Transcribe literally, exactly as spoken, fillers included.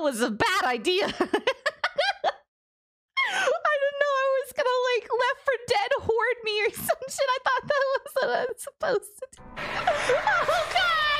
was a bad idea. I didn't know I was gonna like Left for Dead hoard me or some shit. I thought that was what I was supposed to do.